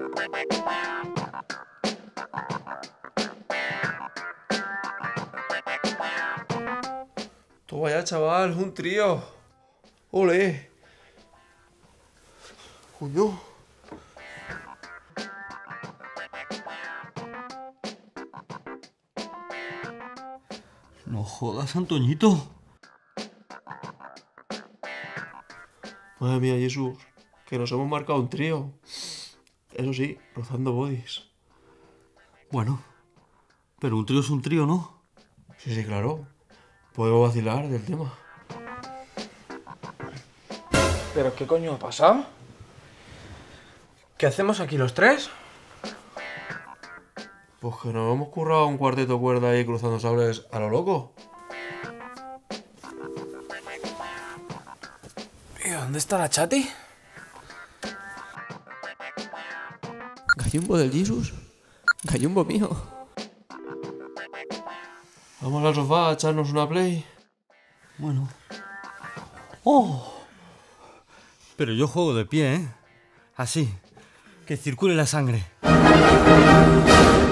Toma ya, chaval, un trío. ¡Ole! Coño. No jodas, Antoñito. Madre mía, Jesús, que nos hemos marcado un trío. Eso sí, rozando bodies. Bueno, pero un trío es un trío, ¿no? Sí, sí, claro. Podemos vacilar del tema. ¿Pero qué coño ha pasado? ¿Qué hacemos aquí los tres? Pues que nos hemos currado un cuarteto cuerda ahí cruzando sables a lo loco. ¿Y dónde está la chati? Gallumbo del Jesus. Gallumbo mío. Vamos al sofá a echarnos una play. Bueno. ¡Oh! Pero yo juego de pie, ¿eh? Así. Que circule la sangre.